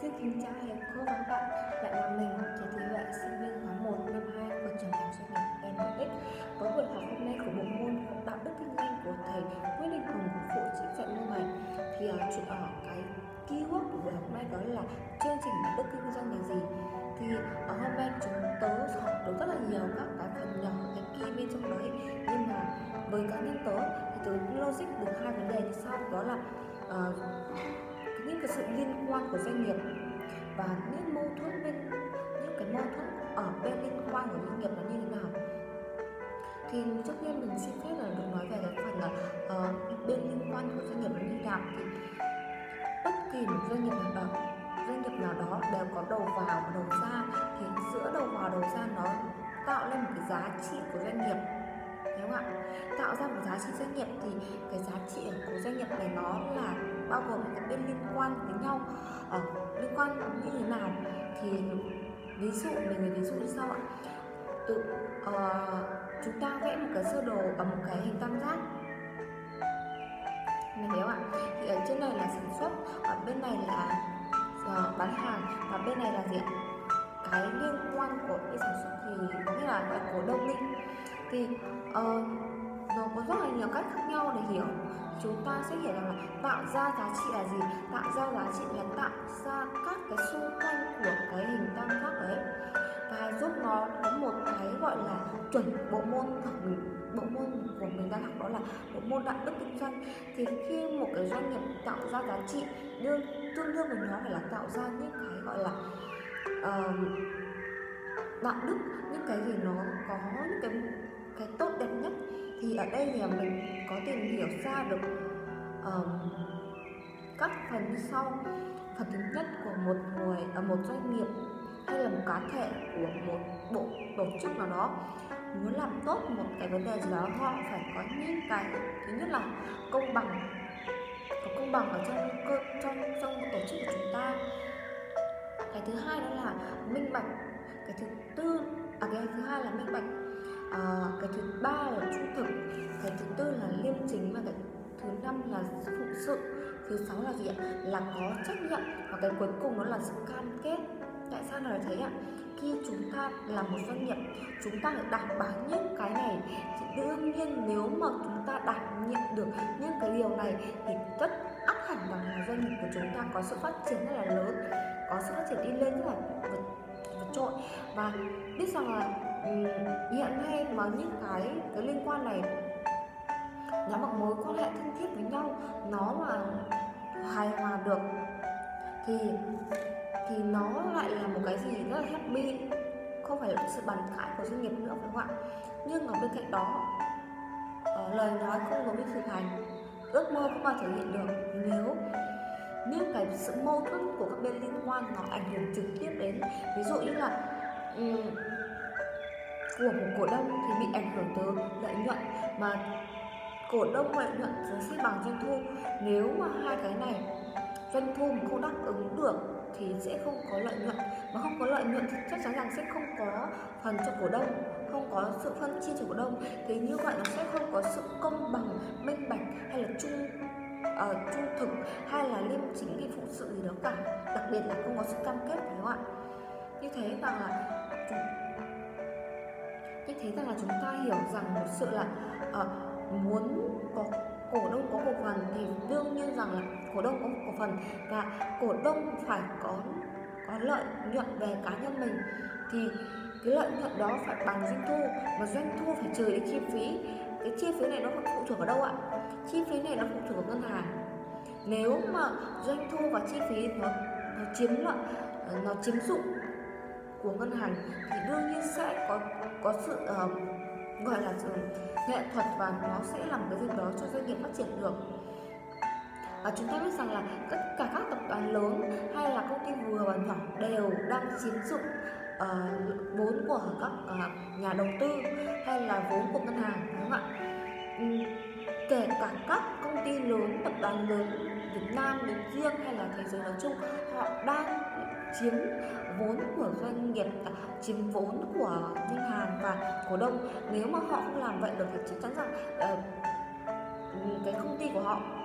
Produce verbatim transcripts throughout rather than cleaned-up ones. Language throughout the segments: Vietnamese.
Xin kính chào thầy cô và các bạn, lại là mình, Thế Thế Huệ, sinh viên khóa một năm hai của trường đại học doanh nghiệp en ích. Với buổi học hôm nay của bộ môn đạo đức kinh doanh của thầy Nguyễn Đình Hùng của phụ trách dạy môn này, thì uh, chuyện ở cái keyword của buổi học hôm nay đó là chương trình đạo đức kinh doanh là gì. Thì ở hôm nay chúng tớ học được rất là nhiều các cái phần nhỏ, cái key bên trong đấy, nhưng mà với cá nhân tớ thì tớ logic được hai vấn đề như sau, đó là uh, những cái sự liên quan của doanh nghiệp và những mâu thuẫn bên những cái mâu thuẫn ở bên liên quan của doanh nghiệp là như thế nào. Thì trước tiên mình xin phép là được nói về cái phần là uh, bên liên quan của doanh nghiệp là như thế nào. Thì bất kỳ một doanh nghiệp nào đó doanh nghiệp nào đó đều có đầu vào và đầu ra, thì giữa đầu vào đầu ra nó tạo lên một cái giá trị của doanh nghiệp, đúng không ạ? Tạo ra một giá trị doanh nghiệp thì cái giá trị của doanh nghiệp này nó là bao gồm những cái bên liên quan với nhau. Ở liên quan như thế nào thì ví dụ mình lấy ví dụ như sau ạ. Tự uh, chúng ta vẽ một cái sơ đồ ở một cái hình tam giác này, hiểu không ạ? Thì ở trên này là sản xuất, ở bên này là uh, bán hàng, và bên này là gì ạ? Cái liên quan của cái sản xuất thì có nghĩa là cái cổ đông đi. Thì uh, nó có rất là nhiều cách khác nhau để hiểu. Chúng ta sẽ hiểu rằng là tạo ra giá trị là gì? Tạo ra giá trị là tạo ra các cái xung quanh của cái hình tam giác đấy, và giúp nó có một cái gọi là chuẩn bộ môn bộ môn của mình đang học, đó là bộ môn đạo đức kinh doanh. Thì khi một cái doanh nghiệp tạo ra giá trị, đương tương đương với nó phải là tạo ra những cái gọi là uh, đạo đức, những cái gì nó có những cái cái tốt đẹp nhất. Thì ở đây thì mình có tìm hiểu ra được uh, các phần như sau. Phần thứ nhất của một người ở một doanh nghiệp hay là một cá thể của một bộ tổ chức nào đó muốn làm tốt một cái vấn đề gì đó, họ phải có những cái, thứ nhất là công bằng, có công bằng ở trong cơ trong trong tổ chức của chúng ta. Cái thứ hai đó là minh bạch. Cái thứ tư à cái thứ hai là minh bạch. À, cái thứ ba là trung thực. Cái thứ tư là liêm chính, và cái thứ năm là phụng sự. Thứ sáu là gì ạ? Là có trách nhiệm. Và cái cuối cùng đó là sự cam kết. Tại sao là thế ạ? Khi chúng ta là một doanh nghiệp, chúng ta phải đảm bảo những cái này, thì đương nhiên nếu mà chúng ta đảm nhiệm được những cái điều này thì tất ắt hẳn rằng là doanh nghiệp của chúng ta có sự phát triển rất là lớn, có sự phát triển đi lên rất là vượt, vượt trội. Và biết rằng là um, hiện nay mà những cái cái liên quan này nó một mối quan hệ thân thiết với nhau, nó mà hài hòa được thì thì nó lại là một cái gì rất là happy, không phải là sự bàn cãi của doanh nghiệp nữa, phải không ạ? Nhưng ở bên cạnh đó, uh, lời nói không giống như thực hành, ước mơ không bao giờ hiện được nếu những cái sự mâu thuẫn của các bên liên quan nó ảnh hưởng trực tiếp đến, ví dụ như là um, của một cổ đông thì bị ảnh hưởng từ lợi nhuận, mà cổ đông lợi nhuận sẽ bằng doanh thu. Nếu mà hai cái này doanh thu mà không đáp ứng được thì sẽ không có lợi nhuận, mà không có lợi nhuận thì chắc chắn rằng sẽ không có phần cho cổ đông, không có sự phân chia cho cổ đông. Thì như vậy nó sẽ không có sự công bằng, minh bạch, hay là trung uh, trung thực, hay là liêm chính, hay phụng sự gì đó cả. Đặc biệt là không có sự cam kết, phải không ạ? Như thế rằng là như thế rằng là chúng ta hiểu rằng một sự là uh, muốn có cổ đông có cổ phần thì đương nhiên rằng là cổ đông có một cổ phần, và cổ đông phải có có lợi nhuận về cá nhân mình, thì cái lợi nhuận đó phải bằng doanh thu, mà doanh thu phải trừ đi chi phí. Cái chi phí này nó phụ thuộc ở đâu ạ? Chi phí này nó phụ thuộc vào ngân hàng. Nếu mà doanh thu và chi phí nó, nó chiếm lợi, nó chiếm dụng của ngân hàng thì đương nhiên sẽ có có sự uh, gọi là sự nghệ thuật, và nó sẽ làm cái gì đó cho doanh nghiệp phát triển được. Và chúng ta biết rằng là tất cả các tập đoàn lớn hay là công ty vừa và nhỏ đều đang chiếm dụng uh, vốn của các uh, nhà đầu tư hay là vốn của ngân hàng, đúng không ạ? Um, kể cả các công ty lớn, tập đoàn lớn Việt Nam nói riêng hay là thế giới nói chung, họ đang chiếm vốn của doanh nghiệp, chiếm vốn của ngân hàng và cổ đông. Nếu mà họ không làm vậy được thì chắc chắn rằng uh, cái công ty của họ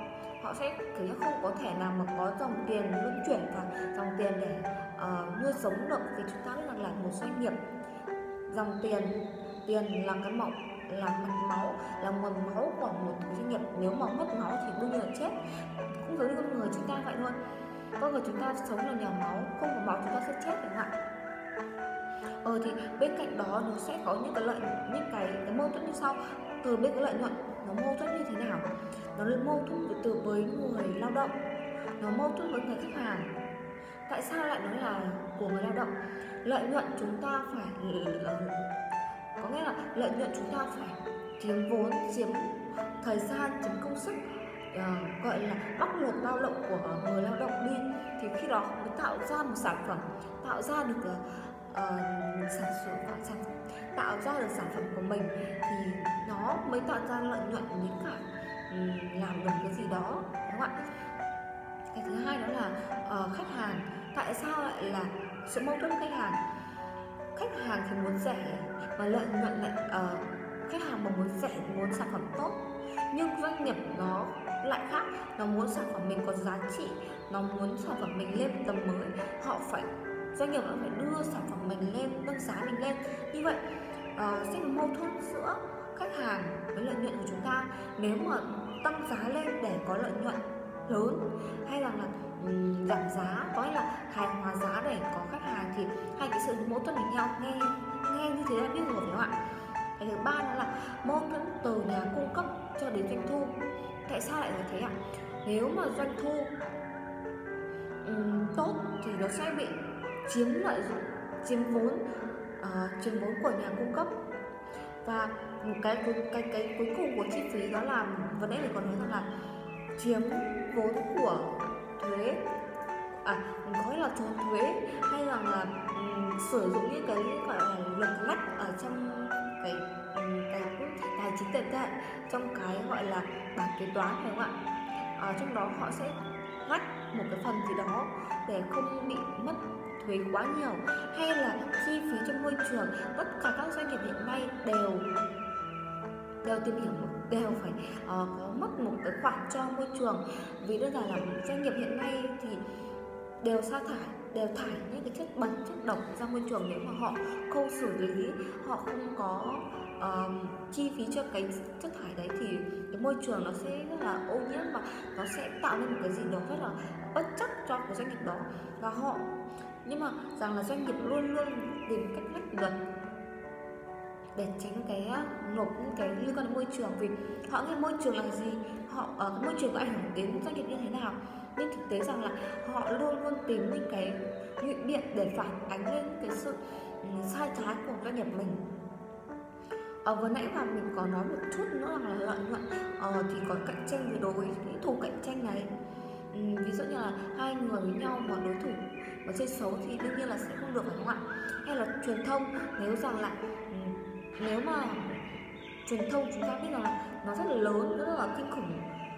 họ sẽ kiểu như không có thể nào mà có dòng tiền luân chuyển và dòng tiền để uh, nuôi sống được, vì chúng ta biết rằng là một doanh nghiệp, dòng tiền tiền là cái mộng, là mạch máu, là nguồn máu của một doanh nghiệp. Nếu mà mất máu thì đương nhiên là chết. Cũng giống như con người chúng ta vậy thôi, con người chúng ta sống là nhờ máu, không có máu chúng ta sẽ chết chẳng hạn. Ờ thì bên cạnh đó nó sẽ có những cái lợi, những cái, cái mâu thuẫn như sau. Từ bên cái lợi nhuận nó mâu thuẫn như thế nào? Nó mâu thuẫn từ, từ với người lao động, nó mâu thuẫn với người khách hàng. Tại sao lại nói là của người lao động? Lợi nhuận chúng ta phải, có nghĩa là lợi nhuận chúng ta phải chiếm vốn, chiếm thời gian, chiếm công sức, uh, gọi là bóc lột lao động của người lao động đi, thì khi đó mới tạo ra một sản phẩm, tạo ra được uh, sản xuất sản phẩm, tạo ra được sản phẩm của mình, thì nó mới tạo ra lợi nhuận đến cả um, làm được cái gì đó, đúng không ạ? Cái thứ hai đó là uh, khách hàng. Tại sao lại là sự mâu thuẫn khách hàng? Khách hàng thì muốn rẻ và lợi nhuận lại uh, khách hàng mà muốn rẻ, muốn sản phẩm tốt, nhưng doanh nghiệp nó lại khác, nó muốn sản phẩm mình có giá trị, nó muốn sản phẩm mình lên tầm mới, họ phải doanh nghiệp nó phải đưa sản phẩm mình lên, nâng giá mình lên. Như vậy uh, sẽ có mâu thuẫn giữa khách hàng với lợi nhuận của chúng ta. Nếu mà tăng giá lên để có lợi nhuận lớn, hay là, là um, giảm giá, có nghĩa là hài hòa giá để có khách hàng, thì hai cái sự mâu thuẫn với nhau. Nghe nghe như thế là biết rồi phải không ạ? Cái thứ ba đó là mâu thuẫn từ nhà cung cấp cho đến doanh thu. Tại sao lại là thế ạ? Nếu mà doanh thu um, tốt thì nó sẽ bị chiếm lợi dụng, chiếm vốn, uh, chiếm vốn của nhà cung cấp. Và cái cái cái cái cuối cùng của chi phí đó là vừa nãy mình còn nói rằng là chiếm vốn của thuế, à có là trốn thuế, hay rằng là um, sử dụng những cái gọi là luật lách ở trong cái um, cái tài chính tiền tệ, trong cái gọi là bảng kế toán, phải không ạ? À, trong đó họ sẽ lách một cái phần gì đó để không bị mất thuế quá nhiều, hay là chi phí cho môi trường. Tất cả các doanh nghiệp hiện nay đều đều tìm hiểu, đều phải uh, có mất một cái khoản cho môi trường, vì đơn giản là doanh nghiệp hiện nay thì đều sa thải, đều thải những cái chất bẩn, chất độc ra môi trường. Nếu mà họ không xử lý, họ không có uh, chi phí cho cái chất thải đấy, thì cái môi trường nó sẽ rất là ô nhiễm, và nó sẽ tạo nên một cái gì đó rất là bất chắc cho cái doanh nghiệp đó. Và họ nhưng mà rằng là doanh nghiệp luôn luôn tìm cách lách luật để tránh cái nộp những cái liên quan đến môi trường, vì họ nghe môi trường là gì, họ ở uh, môi trường có ảnh hưởng đến doanh nghiệp như thế nào. Nhưng thực tế rằng là họ luôn luôn tìm những cái ngụy biện để phản ánh lên cái sự um, sai trái của doanh nghiệp mình. Ờ, vừa nãy mà mình có nói một chút nữa là lợi nhuận, ờ, thì có cạnh tranh về đối với những thủ cạnh tranh này. uhm, ví dụ như là hai người với nhau mà đối thủ mà chơi xấu thì đương nhiên là sẽ không được, phải không ạ? Hay là truyền thông, nếu rằng là uhm, nếu mà truyền thông chúng ta biết rằng là nó rất là lớn, rất là kinh khủng.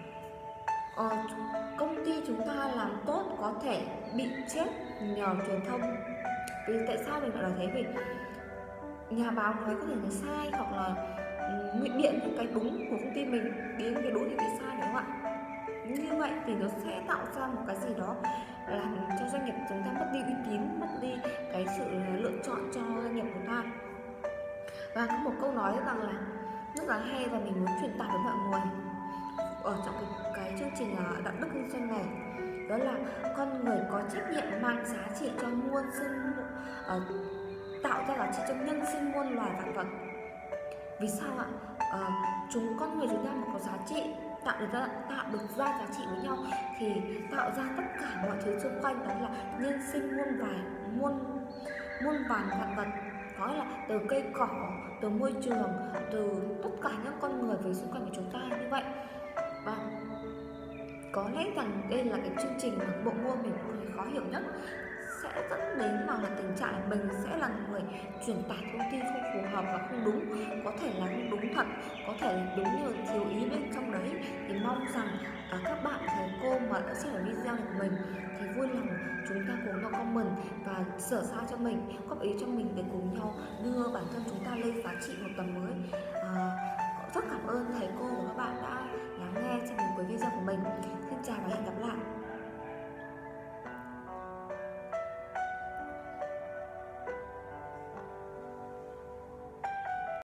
Ờ, công ty chúng ta làm tốt có thể bị chết nhờ truyền thông. Vì tại sao mình lại nói thế? Vì nhà báo nói có thể là sai, hoặc là ngụy biện những cái đúng của công ty mình đến cái đúng những cái sai, đúng không ạ? Như vậy thì nó sẽ tạo ra một cái gì đó làm cho doanh nghiệp chúng ta mất đi uy tín, mất đi cái sự lựa chọn cho doanh nghiệp của ta. Và có một câu nói rằng là rất là hay và mình muốn truyền tải với mọi người ở trong cái, cái chương trình đạo đức kinh doanh này, đó là con người có trách nhiệm mang giá trị cho muôn sinh, uh, tạo ra giá trị cho nhân sinh muôn loài vạn vật. Vì sao ạ? Uh, chúng con người chúng ta mà có giá trị, tạo được ra tạo được ra giá trị với nhau, thì tạo ra tất cả mọi thứ xung quanh, đó là nhân sinh muôn vài muôn muôn vàn vạn vật. Có là từ cây cỏ, từ môi trường, từ tất cả những con người về xung quanh của chúng ta như vậy. Và có lẽ rằng đây là cái chương trình mà bộ môn mình thấy khó hiểu nhất, sẽ dẫn đến mà là tình trạng là mình sẽ là người truyền tải thông tin không phù hợp và không đúng, có thể là không đúng thật, có thể là đúng nhưng thiếu ý bên trong đấy. Thì mong rằng à, các bạn thầy cô mà đã xem ở video này của mình thì vui lòng chúng ta cùng nhau comment và sửa sai cho mình, góp ý cho mình để cùng nhau đưa bản thân chúng ta lên giá trị một tầm mới. À, rất cảm ơn thầy cô